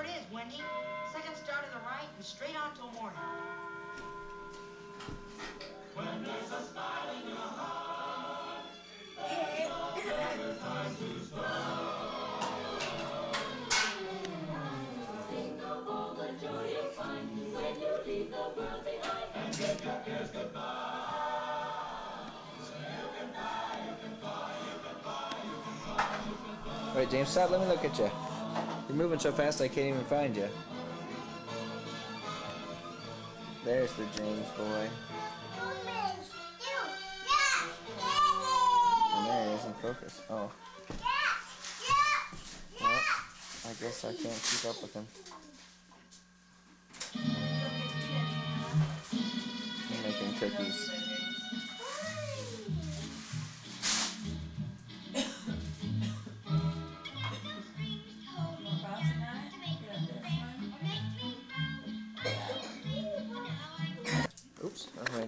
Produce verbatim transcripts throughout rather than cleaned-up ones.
it is, Wendy. Second star to the right and straight on till morning. When there's a smile in your heart, there's no better time to start. Think of all the joy you'll find when you leave the world behind and bid your cares goodbye. Wait, James, stop. Let me look at you. You're moving so fast I can't even find you. There's the James boy. And there he is in focus. Oh. Well, I guess I can't keep up with him. I'm making cookies. Oops, alright.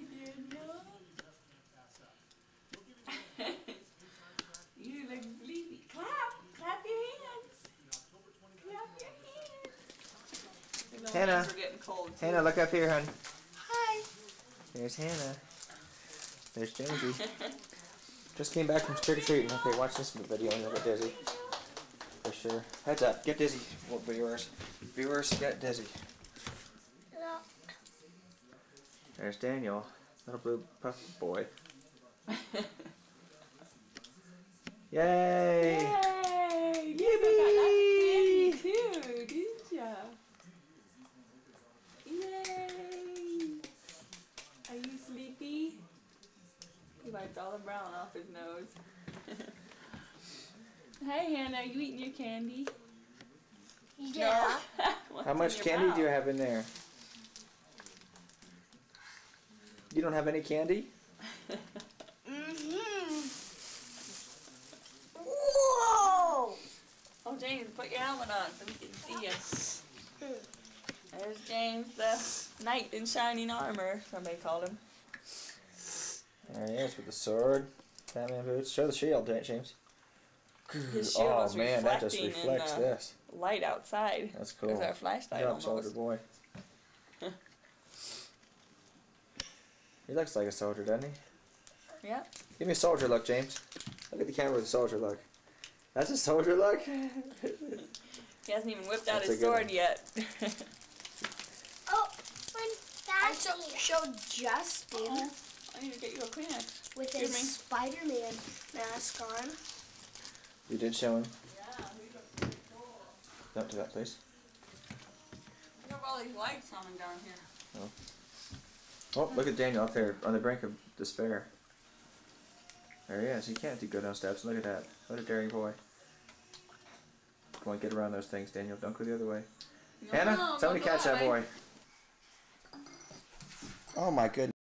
You look sleepy. Clap! Clap your hands! Clap your hands! Hannah! We're getting cold too. Hannah, look up here, hon. Hi. There's Hannah. There's Jamesy. Just came back from trick-or-treating. Okay, watch this video and you'll get dizzy. For sure. Heads up, get dizzy, viewers. Viewers, get dizzy. Look. There's Daniel, little blue puff boy. Yay! Yay! Yippee! You got lots of candy too, didn't ya? Yay! Are you sleepy? He wiped all the brown off his nose. Hey Hannah, are you eating your candy? Yeah. What's How in much your candy mouth? do you have in there? You don't have any candy? Mm-hmm. Whoa! Oh James, put your helmet on so we can see you. There's James, the knight in shining armor, somebody called him. There he is with the sword, Batman boots. Show the shield, James. His shield Oh was man, that just reflecting in reflects the this. light outside. That's cool. There's our flashlight Good job, almost. soldier boy. He looks like a soldier, doesn't he? Yeah. Give me a soldier look, James. Look at the camera with a soldier look. That's a soldier look? He hasn't even whipped out That's a his good sword one. yet. Oh, when I so, showed Justin Oh, I need to get you a Kleenex. with Excuse his me. Spider-Man mask on. You did show him. Yeah, we look pretty cool. Don't do that, please. Look at all these lights on down here. Oh. Oh, look at Daniel up there on the brink of despair. There he is. He can't do go down steps. Look at that. What a daring boy. Come on, get around those things, Daniel. Don't go the other way. No, Hannah, no, somebody don't go catch that way. boy. Oh my goodness.